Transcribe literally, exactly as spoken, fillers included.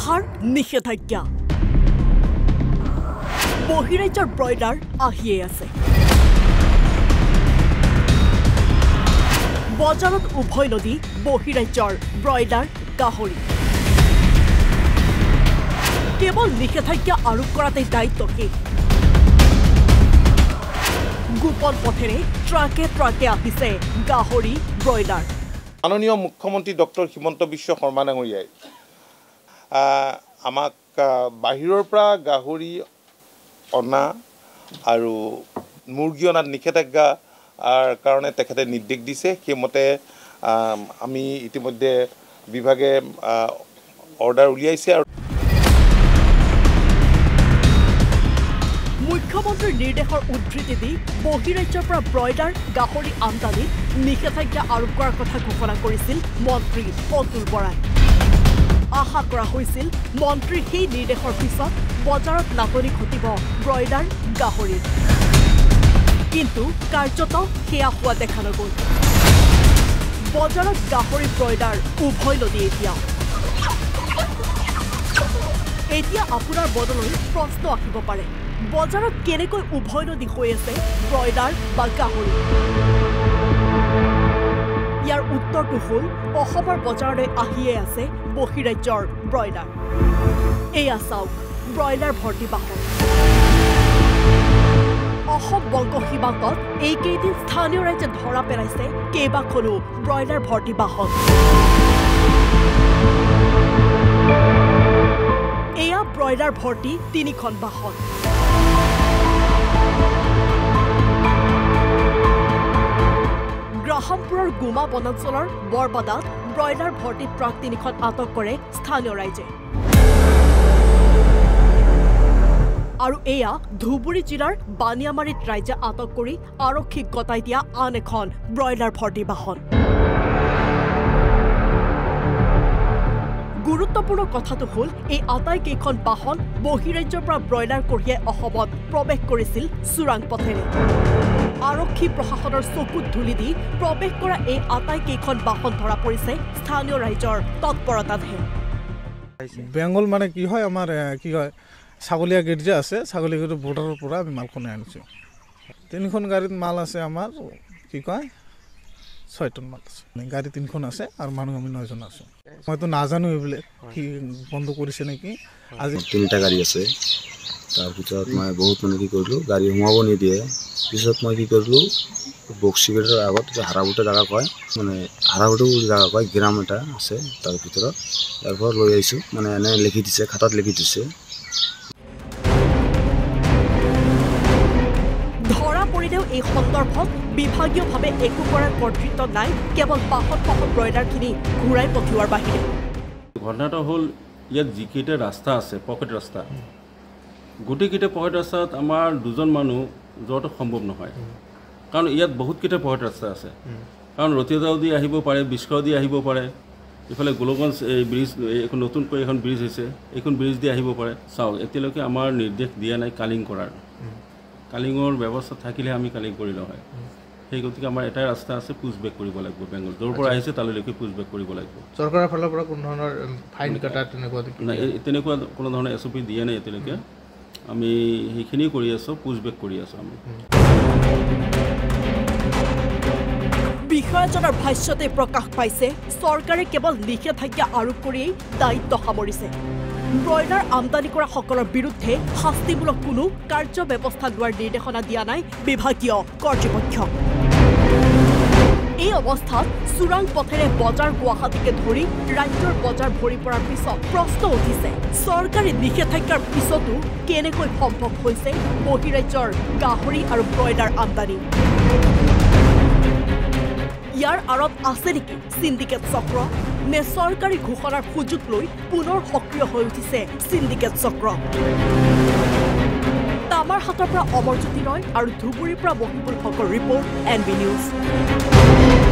আহাৰ নিষেধাজ্ঞা বহিৰাজ্যৰ ব্ৰইলাৰ আহিয়ে আছে বজাৰত উভয় নদী বহিৰাজ্যৰ ব্ৰইলাৰ গাহৰি কেৱল নিষেধাজ্ঞা আৰোপ কৰাতেই দায়িত্ব কি গোপন পথেৰে ট্ৰাকে ট্ৰাকে আহিছে গাহৰি ব্ৰইলাৰ মাননীয় মুখ্যমন্ত্ৰী ডক্টৰ হিমন্ত বিশ্ব শৰ্মা ডাঙৰীয়াই আমাক বাহিৰৰ পৰা গাহৰি অনা আৰু মুৰ্গী অনাত নিষেধাজ্ঞা কাৰণে তেখেতে নিৰ্দেশ দিছে সেইমতে আমি ইতিমধ্যে বিভাগে অৰ্ডাৰ উলিয়াইছে আৰু মুখ্যমন্ত্ৰীৰ নিৰ্দেশৰ উদ্ধৃতি দি বহিৰাজ্যৰ পৰা ব্ৰইলাৰ গাহৰি আমদানিত নিষেধাজ্ঞা আৰোপ কৰাৰ কথা ঘোষণা কৰিছিল মন্ত্ৰী অতুল বৰাই আশা কৰা হৈছিল মন্ত্ৰীৰ সেই নিৰ্দেশৰ পিছত বজাৰত নাটনি ঘটিব ব্ৰইলাৰ গাহৰিৰ কিন্তু কাৰ্যত সেয়া হোৱা দেখা নগ'ল বজাৰত গাহৰি ব্ৰইলাৰ উভয় নদী এতিয়া এতিয়া আপোনাৰ বদলৈ প্ৰশ্ন আহিব পাৰে বজাৰত কেনেকৈ উভয় নদী হৈ আছে ব্ৰইলাৰ বা গাহৰি ইয়াৰ উত্তৰটো হ'ল অসমৰ বজাৰলৈ আহিয়ে আছে বহিৰাজ্যৰ ব্ৰইলাৰ এয়া চাওক ব্ৰইলাৰ ভৰ্তি বাহন অসম বংগ সীমান্তত এইকেইদিন স্থানীয় ৰাজ্যে ধৰা পেলাইছে কেইবাখনো ব্ৰইলাৰ ভৰ্তি বাহন এয়া ব্ৰইলাৰ ভৰ্তি তিনিখন বাহন গ্ৰাহামপুৰৰ গুমা বনাঞ্চলৰ বৰবাদাত ব্ৰইলাৰ ভৰ্তি ট্ৰাক তিনিখন আটক কৰে স্থানীয় ৰাইজে আৰু এয়া ধুবুৰী জিলাৰ বানিয়ামাৰীত ৰাইজে আটক কৰি আৰক্ষীক গতাই দিয়া আন এখন ব্ৰইলাৰ ভৰ্তি বাহন গুৰুত্বপূৰ্ণ কথাটো হ'ল এই আটাইকেইখন বাহন বহিৰাজ্যৰ পৰা ব্ৰইলাৰ কঢ়িয়াই অসমত প্ৰৱেশ কৰিছিল চোৰাং পথেৰে আৰক্ষী প্ৰশাসনৰ চকুত ধুলি দি প্ৰৱেশ কৰা এই আটাইকেইখন বাহন ধৰা পৰিছে স্থানীয় ৰাইজৰ তৎপৰতাতহে বেংগল মানে কি হয় আমাৰ কি হয় ছাগলীয়া গেট যে আছে ছাগলীয়া গেটৰ বৰ্ডাৰৰ পৰা আমি মালখন আনিছোঁ তিনিখন গাড়ীত মাল আছে আমাৰ কি কয় ছয় টন মাল আছে গাড়ী তিনিখন আছে আৰু মানুহ আমি নয়জন আছোঁ মইতো নাজানো এইবিলাক কি বন্ধ কৰিছে নেকি আজি তিনিটা গাড়ী আছে তাৰপিছত মই বহুত মানে কি কৰিলোঁ গাড়ী সোমাব নিদিয়ে পিছত মই কি কৰিলোঁ বক্সি গেটৰ আগত হাৰাবুটা জেগা কয় মানে হাৰাবুটা জেগা কয় গ্ৰাম এটা আছে তাৰ ভিতৰত ইয়াৰ পৰা লৈ আহিছোঁ মানে এনে লিখি দিছে খাতাত লিখি দিছে ধৰা পৰিলেও এই সন্দৰ্ভত বিভাগীয়ভাৱে একো কৰাৰ কৰ্তৃত্ব নাই কেৱল বাহনসহ ব্ৰইলাৰখিনি ঘূৰাই পঠিওৱাৰ বাহিৰে ঘটনাটো হ'ল ইয়াত যিকেইটা ৰাস্তা আছে পকেট ৰাস্তা গোটেইকেইটা পকেট ৰাস্তাত আমাৰ দুজন মানুহ যোৱাটো সম্ভৱ নহয় কাৰণ ইয়াত বহুতকেইটা পকেট ৰাস্তা আছে কাৰণ ৰতিয়াজাও দি আহিব পাৰে বিস্কাও দি আহিব পাৰে ইফালে গোলগঞ্জ এই ব্ৰিজ এখন নতুনকৈ এখন ব্ৰিজ হৈছে এইখন ব্ৰিজ দি আহিব পাৰে চাওক এতিয়ালৈকে আমাৰ নিৰ্দেশ দিয়া নাই কালিং কৰাৰ কালিঙৰ ব্যৱস্থা থাকিলে আমি কালিং কৰিলোঁ হয় সেই গতিকে আমাৰ এটাই ৰাস্তা আছে পুছবেক কৰিব লাগিব বেংগল য'ৰ পৰা আহিছে তালৈকে পুছবেক কৰিব লাগিব চৰকাৰৰ ফালৰ পৰা কোনো ধৰণৰ ফাইন কটা তেনেকুৱা নাই তেনেকুৱা কোনো ধৰণৰ এছ অ' পি দিয়া নাই এতিয়ালৈকে আমি সেইখিনি কৰি আছোঁ পুছবেক কৰি আছোঁ আমি বিষয়াজনৰ ভাষ্যতে প্ৰকাশ পাইছে চৰকাৰে কেৱল নিষেধাজ্ঞা আৰোপ কৰিয়েই দায়িত্ব সামৰিছে ব্ৰইলাৰ আমদানি কৰা সকলৰ বিৰুদ্ধে শাস্তিমূলক কোনো কাৰ্য ব্যৱস্থা লোৱাৰ নিৰ্দেশনা দিয়া নাই বিভাগীয় কৰ্তৃপক্ষক এই অৱস্থাত চোৰাং পথেৰে বজাৰ গুৱাহাটীকে ধৰি ৰাজ্যৰ বজাৰ ভৰি পৰাৰ পিছত প্ৰশ্ন উঠিছে চৰকাৰী নিষেধাজ্ঞাৰ পিছতো কেনেকৈ সম্ভৱ হৈছে বহিৰাজ্যৰ গাহৰি আৰু ব্ৰইলাৰ আমদানি ইয়াৰ আঁৰত আছে নেকি সিন্ডিকেট চক্ৰ নে চৰকাৰী ঘোষণাৰ সুযোগ লৈ পুনৰ সক্ৰিয় হৈ উঠিছে সিন্ডিকেট চক্ৰ তামাৰহাটৰ পৰা অমৰজ্যোতি ৰয় আৰু ধুবুৰীৰ পৰা মহিবুল হকৰ ৰিপৰ্ট এন বি নিউজ